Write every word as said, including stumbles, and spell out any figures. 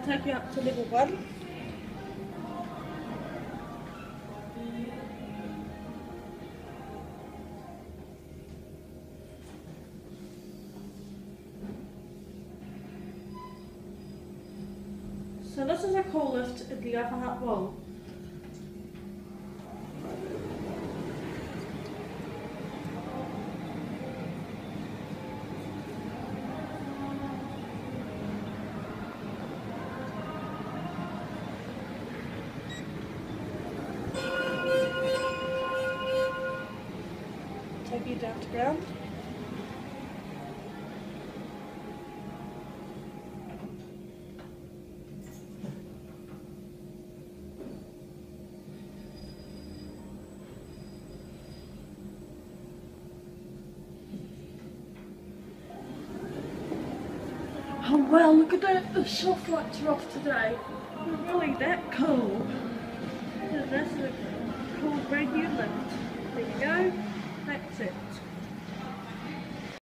take you up to level one. So this is a call lift in the upper Hutt wall. Take you down to ground. Oh wow, look at that, the soft lights are off today. They're really that cool. This is a cool brand new lift.